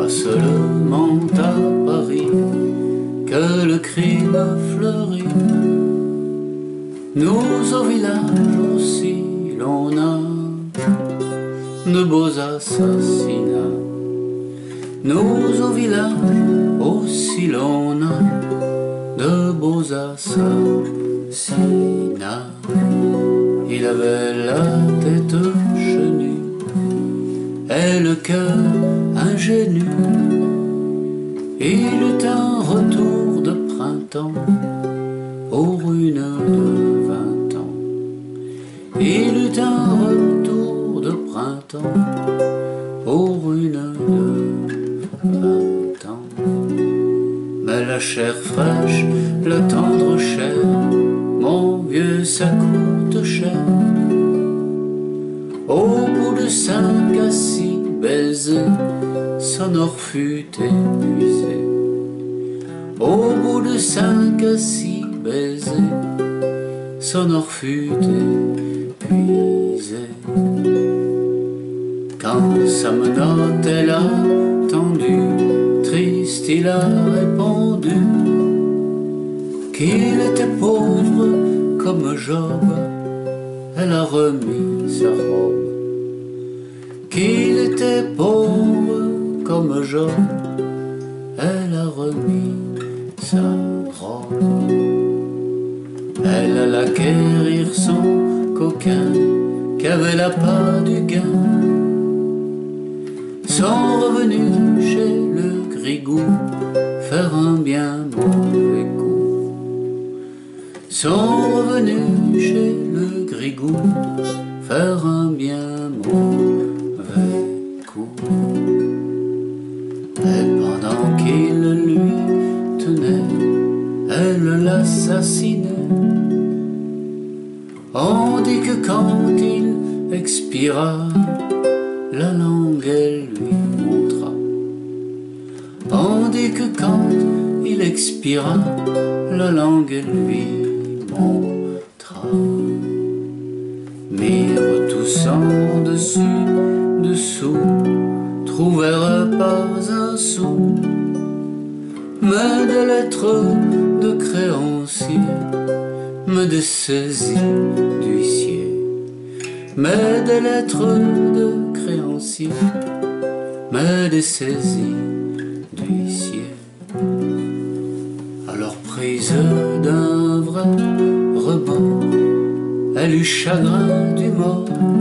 pas seulement à Paris que le crime fleurit. Nous au village aussi l'on a de beaux assassinats. Nous au village aussi l'on a de beaux assassinats. Il avait la tête chenue et le cœur ingénu. Il eut un retour de printemps pour une de 20 ans. Il eut un retour de printemps pour une de 20 ans. Mais la chair fraîche, la tendre chair, mon vieux, ça coûte cher. Au bout de 5 à 6 baisers, son or fut épuisé. Au bout de 5 à 6 baisers, son or fut épuisé. Quand sa menotte elle a tendu, triste il a répondu qu'il était pauvre comme Job. Elle a remis sa robe. Qu'il était pauvre comme Job. Elle a remis sa robe. Elle alla quérir son coquin qui avait la part du gain. Sont revenus chez le grigou faire un bien mauvais coup. Sont revenus chez le grigou faire un bien mauvais coup. Et pendant qu'il lui tenait, elle l'assassinait. On dit que quand il expira, la langue elle lui montra. On dit que quand il expira, la langue elle lui montra. Mirent tous en dessus, dessous, trouvèrent pas un sou, mais des lettres de créanciers, mais des saisies d'huissiers, mais des lettres de créanciers, mais des saisies d'huissiers. Alors prise d'un vrai rebond, elle eut chagrin du mort,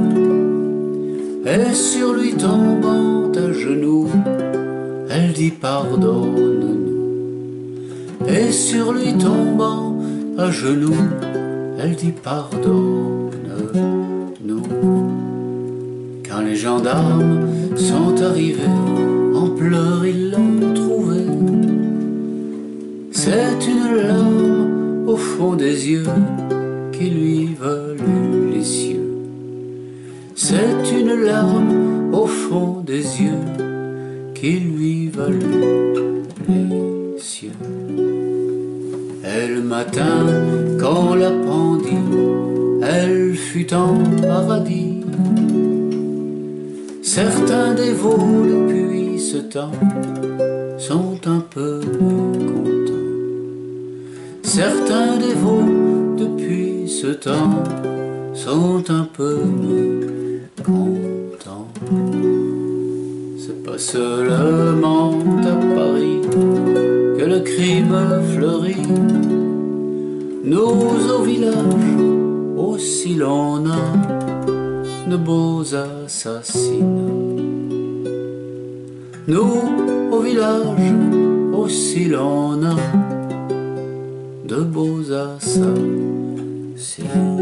et sur lui tombant à genoux, elle dit pardonne-nous. Et sur lui tombant à genoux, elle dit pardonne-nous. Quand les gendarmes sont arrivés, en pleurs ils l'ont trouvé. C'est une larme au fond des yeux qui lui valut les cieux. C'est une larme au fond des yeux qui lui valut les cieux. Et le matin, quand la pendit, elle fut en paradis. Certains dévots depuis ce temps sont un peu mécontents. Certains dévots depuis ce temps sont un peu mécontents. C'est pas seulement à Paris que le crime fleurit. Nous au village aussi l'on a de beaux assassinats. Nous au village aussi l'on a de beaux assassinats.